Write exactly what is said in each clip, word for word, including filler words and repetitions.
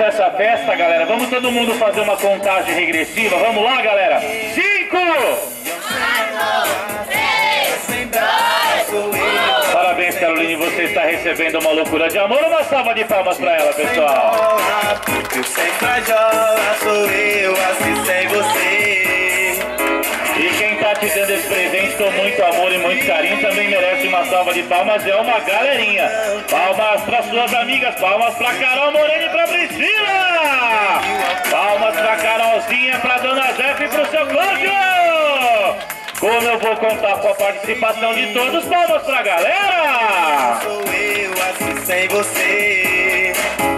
essa festa, galera. Vamos todo mundo fazer uma contagem regressiva. Vamos lá, galera. Cinco! Parabéns, Caroline. Você está recebendo uma loucura de amor. Uma salva de palmas pra ela, pessoal. E quem tá te dando esse presente com muito amor e muito carinho também merece uma salva de palmas. É uma galerinha. Palmas para suas amigas, palmas para Carol Moreno e para Priscila. Palmas para Carolzinha, para Dona Zefa e para o seu Cláudio. Como eu vou contar com a participação de todos, palmas para a galera. Sou eu assim sem você.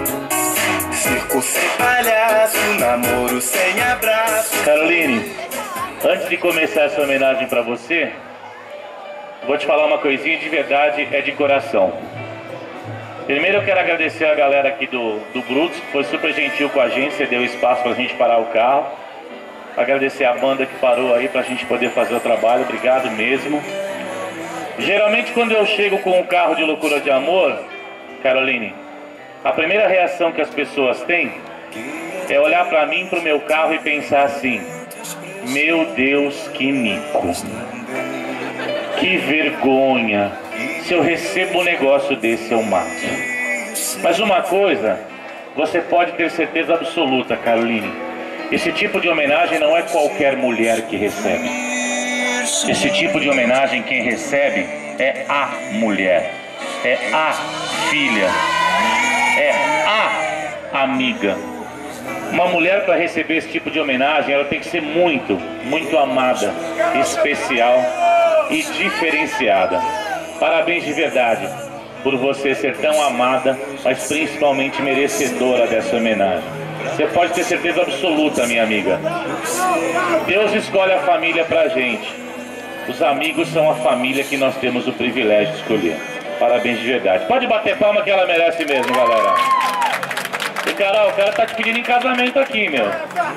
Circo sem palhaço, namoro sem abraço. Caroline, antes de começar essa homenagem para você, vou te falar uma coisinha de verdade, é de coração. Primeiro eu quero agradecer a galera aqui do, do Brutus, que foi super gentil com a gente, cedeu espaço pra gente parar o carro. Agradecer a banda que parou aí pra gente poder fazer o trabalho, obrigado mesmo. Geralmente quando eu chego com um carro de loucura de amor, Caroline, a primeira reação que as pessoas têm é olhar pra mim, pro meu carro e pensar assim: meu Deus, que mico, que vergonha, se eu recebo um negócio desse eu mato. Mas uma coisa, você pode ter certeza absoluta, Caroline, esse tipo de homenagem não é qualquer mulher que recebe. Esse tipo de homenagem quem recebe é a mulher, é a filha, é a amiga. Uma mulher, para receber esse tipo de homenagem, ela tem que ser muito, muito amada, especial e diferenciada. Parabéns de verdade por você ser tão amada, mas principalmente merecedora dessa homenagem. Você pode ter certeza absoluta, minha amiga. Deus escolhe a família pra gente. Os amigos são a família que nós temos o privilégio de escolher. Parabéns de verdade. Pode bater palma que ela merece mesmo, galera. E Carol, o cara tá te pedindo em casamento aqui, meu.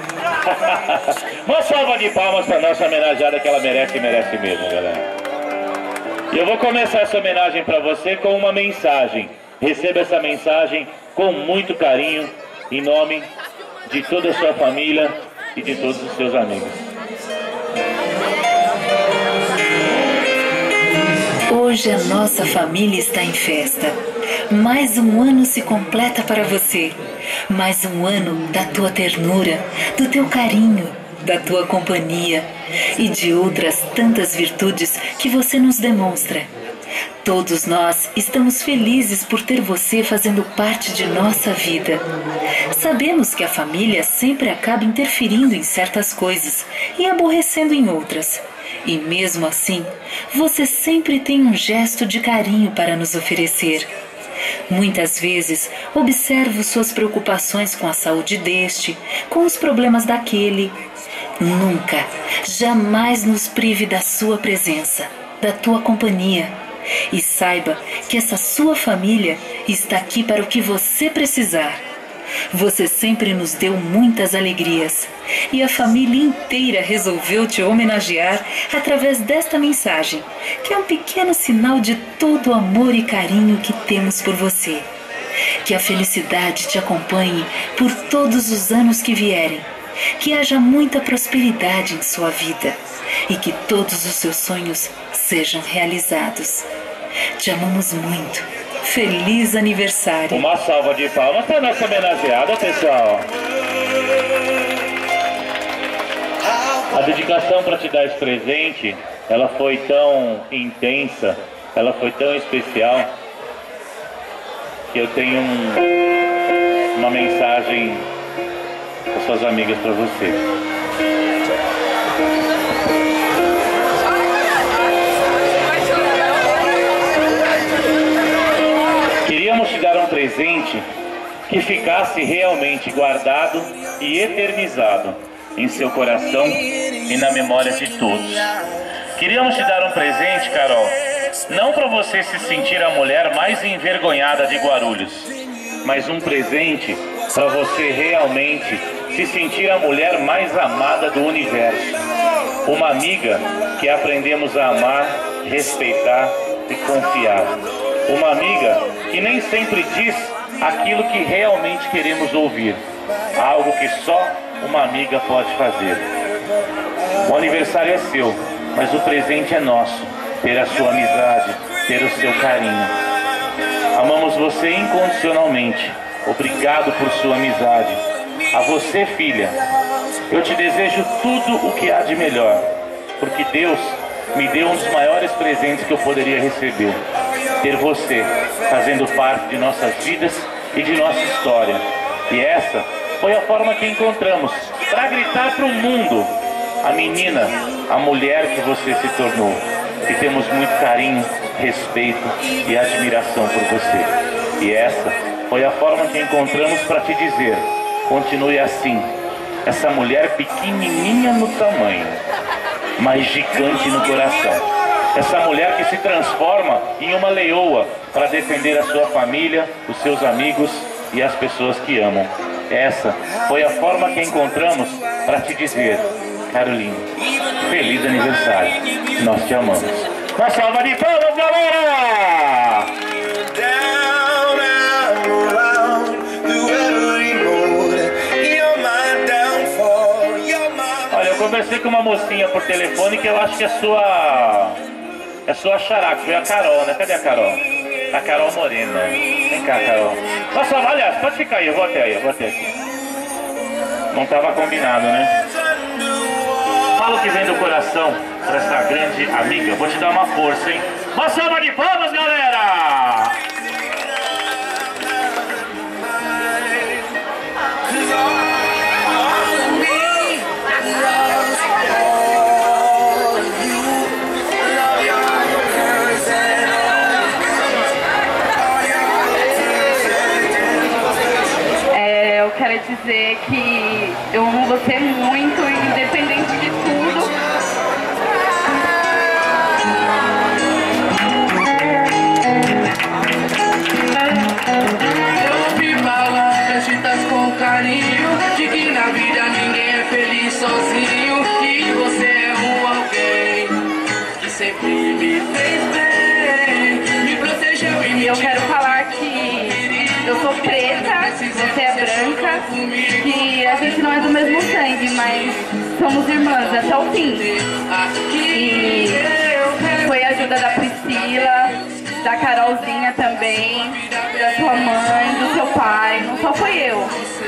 Uma salva de palmas pra nossa homenageada, que ela merece e merece mesmo, galera. E eu vou começar essa homenagem pra você com uma mensagem. Receba essa mensagem com muito carinho, em nome de toda a sua família e de todos os seus amigos. Hoje a nossa família está em festa. Mais um ano se completa para você. Mais um ano da tua ternura, do teu carinho, da tua companhia e de outras tantas virtudes que você nos demonstra. Todos nós estamos felizes por ter você fazendo parte de nossa vida. Sabemos que a família sempre acaba interferindo em certas coisas e aborrecendo em outras. E mesmo assim, você sempre tem um gesto de carinho para nos oferecer. Muitas vezes, observo suas preocupações com a saúde deste, com os problemas daquele. Nunca, jamais nos prive da sua presença, da tua companhia. E saiba que essa sua família está aqui para o que você precisar. Você sempre nos deu muitas alegrias e a família inteira resolveu te homenagear através desta mensagem, que é um pequeno sinal de todo o amor e carinho que temos por você. Que a felicidade te acompanhe por todos os anos que vierem. Que haja muita prosperidade em sua vida e que todos os seus sonhos sejam realizados. Te amamos muito. Feliz aniversário. Uma salva de palmas para nossa homenageada, pessoal. A dedicação para te dar esse presente, ela foi tão intensa, ela foi tão especial, que eu tenho um, uma mensagem para suas amigas, para você. Queríamos te dar um presente que ficasse realmente guardado e eternizado em seu coração e na memória de todos. Queríamos te dar um presente, Carol, não para você se sentir a mulher mais envergonhada de Guarulhos, mas um presente para você realmente se sentir a mulher mais amada do universo. Uma amiga que aprendemos a amar, respeitar e confiar. Uma amiga que nem sempre diz aquilo que realmente queremos ouvir, algo que só uma amiga pode fazer. O aniversário é seu, mas o presente é nosso, ter a sua amizade, ter o seu carinho. Amamos você incondicionalmente, obrigado por sua amizade. A você, filha, eu te desejo tudo o que há de melhor, porque Deus me deu um dos maiores presentes que eu poderia receber, ter você fazendo parte de nossas vidas e de nossa história. E essa foi a forma que encontramos para gritar para o mundo: a menina, a mulher que você se tornou. E temos muito carinho, respeito e admiração por você. E essa foi a forma que encontramos para te dizer: continue assim, essa mulher pequenininha no tamanho, mas gigante no coração. Essa mulher que se transforma em uma leoa para defender a sua família, os seus amigos e as pessoas que amam. Essa foi a forma que encontramos para te dizer: Caroline, feliz aniversário, nós te amamos. Uma salva de palmas, galera! Olha, eu conversei com uma mocinha por telefone que eu acho que é sua... é sua xará, que foi a Carol, né? Cadê a Carol? A Carol Morena. Vem cá, Carol. Nossa, aliás, pode ficar aí, eu vou até aí, eu vou até aqui. Não estava combinado, né? Fala o que vem do coração para essa grande amiga. Vou te dar uma força, hein? Uma salva de palmas, galera! É, eu quero dizer que eu amo você muito, independente de tudo. Eu ouvi palavras ditas com carinho, de que na vida ninguém é feliz sozinho, e você é um alguém que sempre me fez bem, me protegeu e me Eu quero falar que eu sou preta, você é branca, que a gente não é do mesmo sangue, mas somos irmãs até o fim. E foi a ajuda da Priscila, da Carolzinha também, da sua mãe, do seu pai, não só foi eu.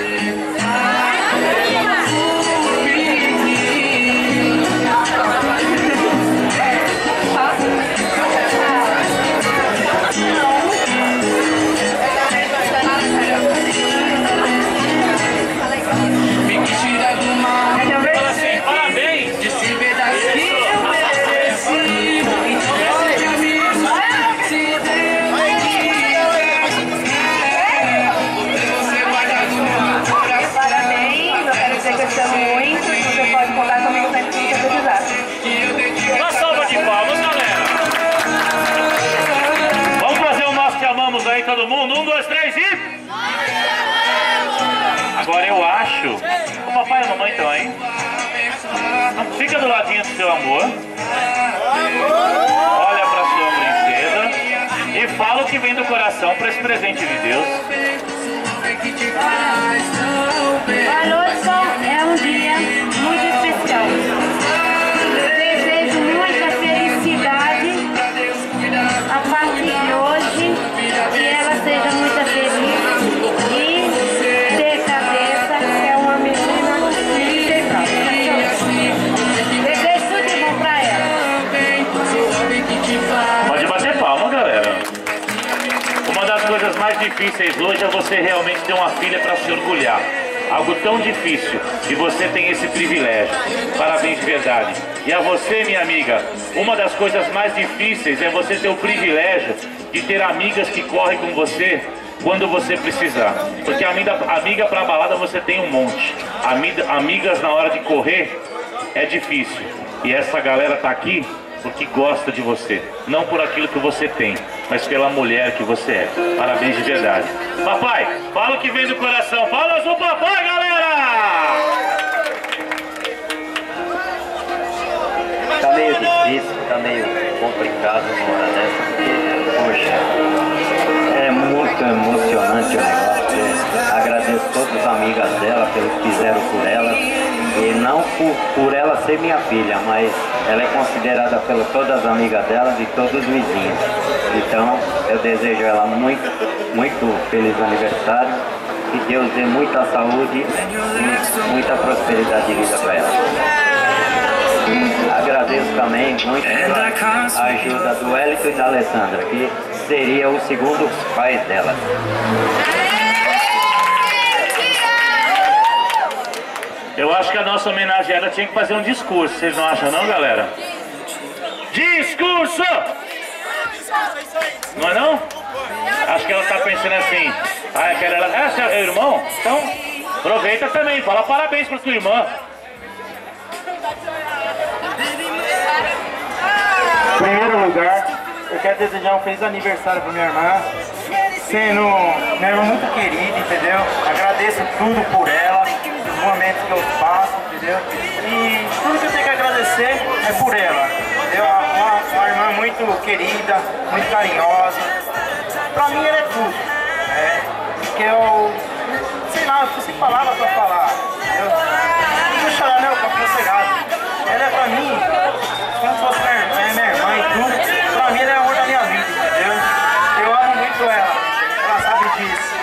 Todo mundo, um, dois, três e... Agora eu acho... O papai e a mamãe estão aí. Fica do ladinho do seu amor. Olha pra sua princesa e fala o que vem do coração para esse presente de Deus. Boa noite, é um dia muito especial. Desejo muita felicidade a partir de hoje, que ela seja muito feliz e ter cabeça, que é uma menina integral. Desejo tudo de bom pra ela. Pode bater palma, galera. Uma das coisas mais difíceis hoje é você realmente ter uma filha para se orgulhar. Algo tão difícil, e você tem esse privilégio. Parabéns de verdade. E a você, minha amiga, uma das coisas mais difíceis é você ter o privilégio de ter amigas que correm com você quando você precisar. Porque amiga, amiga pra balada você tem um monte. Amiga, amigas na hora de correr é difícil. E essa galera tá aqui porque gosta de você. Não por aquilo que você tem, mas pela mulher que você é. Parabéns de verdade. Papai, fala o que vem do coração. Fala pro papai, galera! Tá meio difícil, tá meio complicado agora, né? Porque, poxa, é muito muito emocionante o negócio. É, agradeço todas as amigas dela pelo que fizeram por ela. E não por, por ela ser minha filha, mas ela é considerada por todas as amigas dela e todos os vizinhos. Então eu desejo ela muito, muito feliz aniversário. Que Deus dê muita saúde e muita prosperidade de vida para ela. Agradeço também muito a ajuda do Hélito e da Alessandra, que seria o segundo pai dela. Eu acho que a nossa homenageada tinha que fazer um discurso, vocês não acham não, galera? Discurso! Não é não? Acho que ela tá pensando assim. Ah, eu quero ela. Ah, seu irmão? Então, aproveita também, fala parabéns pra sua irmã. Em primeiro lugar, eu quero desejar um feliz aniversário pra minha irmã. Sendo minha irmã muito querida, entendeu? Agradeço tudo por ela, os momentos que eu passo, entendeu? E tudo que eu tenho que agradecer é por ela, entendeu? Uma, uma irmã muito querida, muito carinhosa. Pra mim ela é tudo, né? Porque eu, sei lá, eu fico sem palavras pra falar, entendeu? Não vou chorar não, pra ficar sossegado. Ela é pra mim, como se fosse minha irmã, é minha irmã e tudo, pra mim ela é o amor da minha vida, entendeu? Eu amo muito ela, ela sabe disso.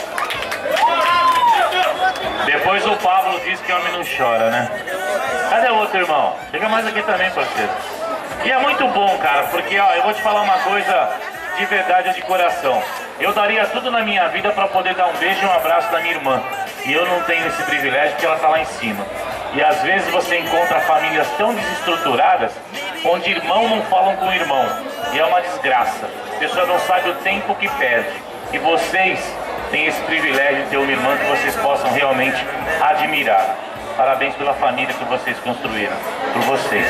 Depois o Pablo diz que homem não chora, né? Cadê o outro irmão? Chega mais aqui também, parceiro. E é muito bom, cara, porque ó, eu vou te falar uma coisa de verdade, de coração. Eu daria tudo na minha vida para poder dar um beijo e um abraço da minha irmã. E eu não tenho esse privilégio porque ela tá lá em cima. E às vezes você encontra famílias tão desestruturadas, onde irmão não falam com irmão. E é uma desgraça. A pessoa não sabe o tempo que perde. E vocês têm esse privilégio de ter uma irmã que vocês possam realmente admirar. Parabéns pela família que vocês construíram. Por vocês.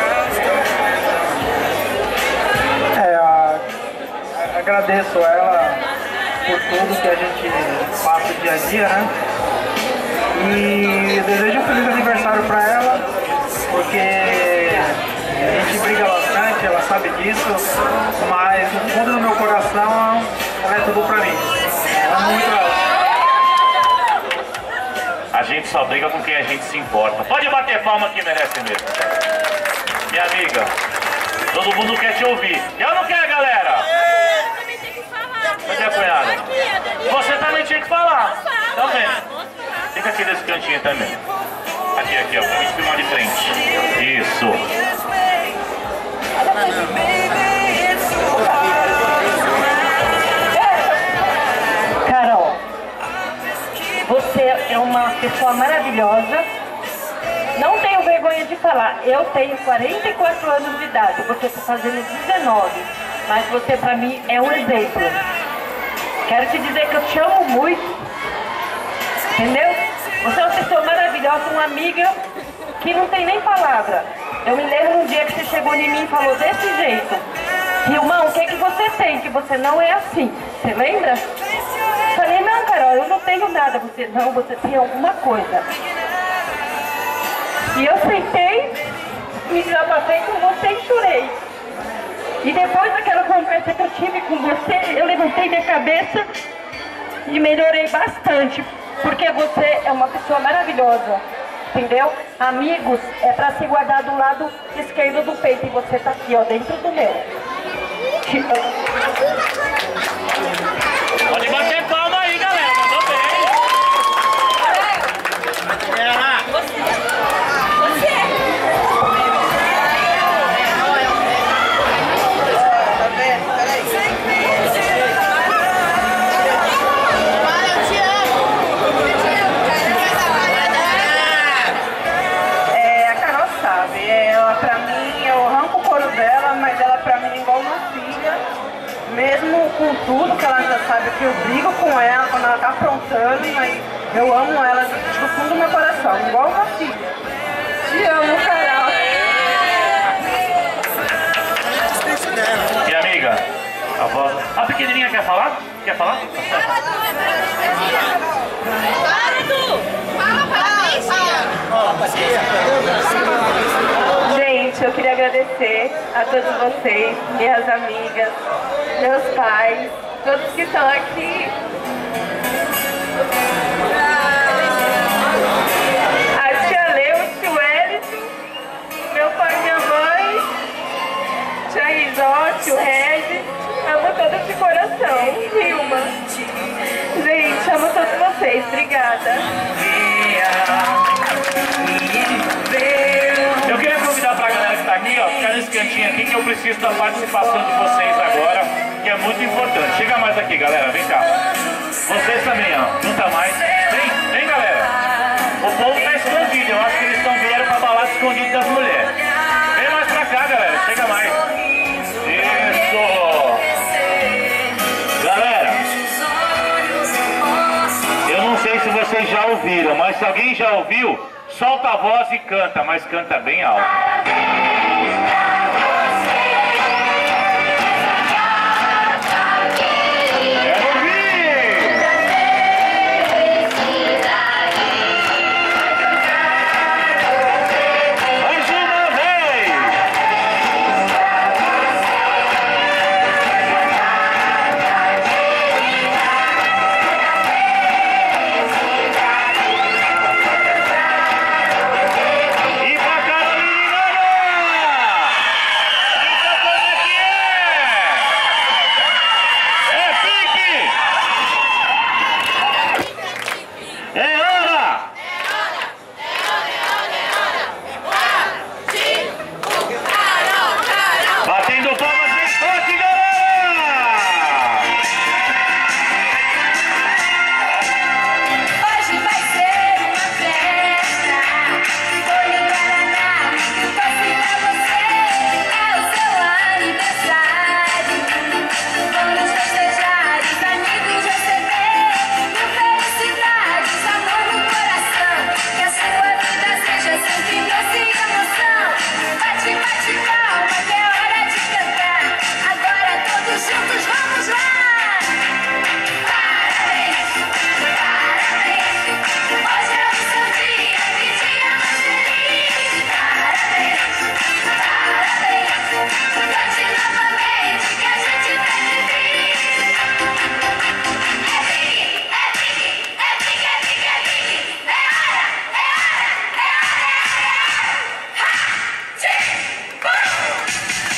É, a, a, agradeço ela por tudo que a gente passa dia a dia, né? E desejo um feliz aniversário pra ela, porque a gente briga bastante, ela sabe disso, mas no fundo do meu coração ela é tudo pra mim. Eu amo muito ela. A gente só briga com quem a gente se importa. Pode bater palma que merece mesmo. Minha amiga, todo mundo quer te ouvir. Eu não quero, galera. Cadê a cunhada? Você também tinha que falar. Também. Fica aqui desse cantinho também. Aqui, aqui, ó. Pra gente filmar de frente. Isso. Carol, você é uma pessoa maravilhosa. Não tenho vergonha de falar. Eu tenho quarenta e quatro anos de idade. Você está fazendo dezenove. Mas você, pra mim, é um exemplo. Quero te dizer que eu te amo muito. Entendeu? Você é uma pessoa maravilhosa, uma amiga que não tem nem palavra. Eu me lembro um dia que você chegou em mim e falou desse jeito: Irmão, o que que você tem? Que você não é assim. Você lembra? Falei, não, Carol, eu não tenho nada. Você, não, você tem alguma coisa. E eu sentei, me desabafei com você e chorei. E depois daquela conversa que eu tive com você, eu levantei minha cabeça e melhorei bastante. Porque você é uma pessoa maravilhosa, entendeu? Amigos é pra se guardar do lado esquerdo do peito e você tá aqui, ó, dentro do meu. Pode bater palma aí, galera, mandou bem. Mesmo com tudo que ela já sabe que eu brigo com ela quando ela tá aprontando, mas eu amo ela do fundo do meu coração, igual uma filha. Te amo, Carol. E amiga, a voz... A pequenininha quer falar? Quer falar? Gente, eu queria agradecer a todos vocês, minhas amigas, meus pais, todos que estão aqui. A tia Leu, o tio Wellington, meu pai e minha mãe, tia Risó, tio Regis, amo todos de coração. Vilma. Gente, amo todos vocês. Obrigada. Eu queria convidar pra galera que tá aqui, ó, ficar nesse cantinho aqui, que eu preciso da participação de vocês agora, que é muito importante. Chega mais aqui, galera, vem cá. Vocês também, ó, não tá mais. Vem, vem, galera. O povo tá escondido, eu acho que eles estão vieram pra balada escondido das mulheres. Vem mais pra cá, galera, chega mais. Isso! Galera, eu não sei se vocês já ouviram, mas se alguém já ouviu, solta a voz e canta, mas canta bem alto. Quero ouvir! Mais uma vez! E pra Carolina! Então como é que é? É pique! É hora! Batendo palmas bem forte, galera! Hoje vai ser uma festa. Foi no Paraná, muito doce pra você. É o seu aniversário. Vamos festejar, os amigos receber. Mil felicidades, amor no coração. Que a sua vida seja sempre doce e emoção. Bate, bate palma, que é hora de cantar. Agora todos juntos vamos lá. Parabéns, parabéns. Hoje é o seu dia, que dia mais feliz. Parabéns, parabéns. Cante novamente, que a gente vai feliz. É pique, é pique, é pique, é pique, é pique. É hora, é hora, é hora, é hora. Ha! Tchim! Bum!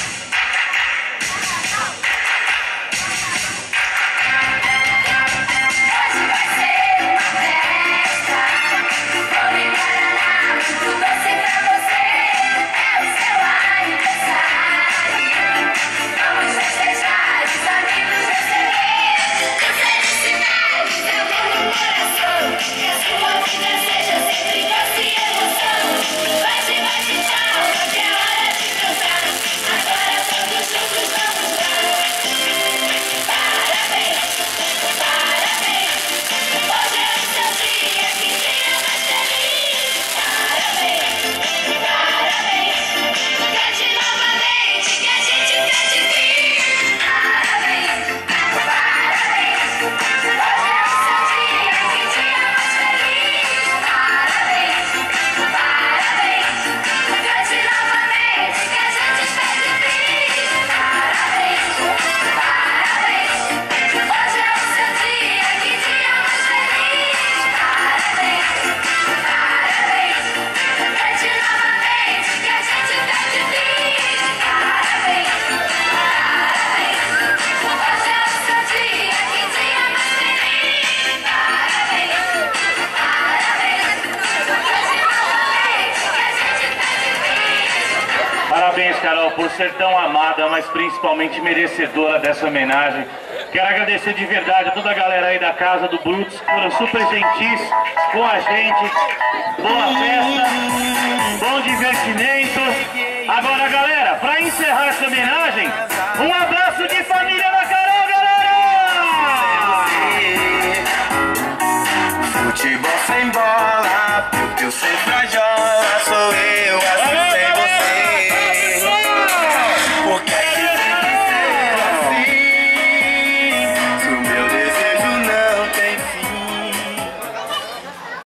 Hoje vai ser uma festa. Vou em Guaraná, muito doce pra você. É o seu aniversário. Vamos festejar, os amigos receber. Felicidades, amor no coração. Que a sua vida seja sempre doce e emoção. Bate, bate, palma, que é hora de cantar. Agora todos juntos vamos lá. Parabéns, parabéns. Hoje é o seu dia, que dia mais feliz. Parabéns, parabéns. Cante novamente, que a gente cante feliz. Parabéns, parabéns. Hoje é o seu dia, que dia mais feliz. Parabéns, parabéns. Cante novamente, que a gente cante feliz. Parabéns, parabéns. Hoje é o seu dia, que dia mais feliz. Parabéns, parabéns. Cante novamente, que a gente cante feliz. Parabéns, parabéns. Hoje é o seu dia, que dia mais feliz. Parabéns, parabéns. Cante novamente, que a gente cante feliz. Parabéns, Carol, por ser tão amada, mas principalmente merecedora dessa homenagem. Quero agradecer de verdade a toda a galera aí da casa do Brutus, que foram super gentis com a gente. Boa festa, bom divertimento. Agora, galera, para encerrar essa homenagem, um abraço de família da Carol, galera! Futebol sem bola, eu sempre